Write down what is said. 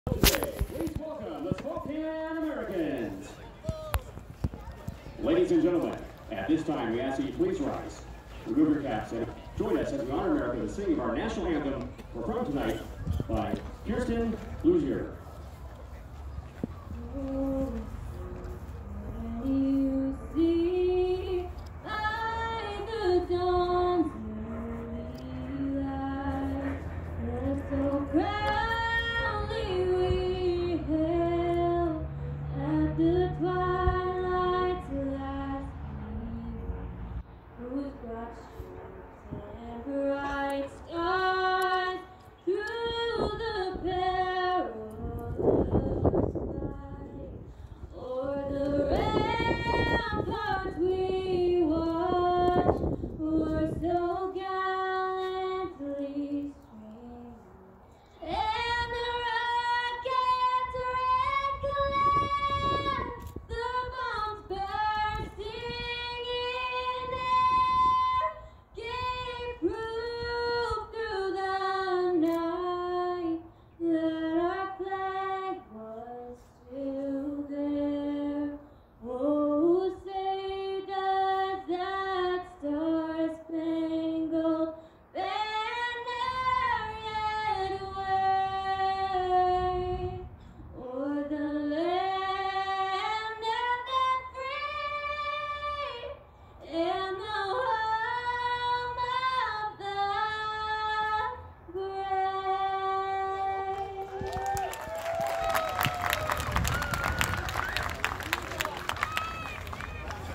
Please welcome the Spokane Americans. Ladies and gentlemen, at this time we ask that you please rise, remove your caps, and join us as we honor America with the singing of our national anthem, performed tonight by Kierstin. You see by the dawn's early light, that so proudly we hailed at the twilight's last gleam, whose broad stripes and bright stars through the perilous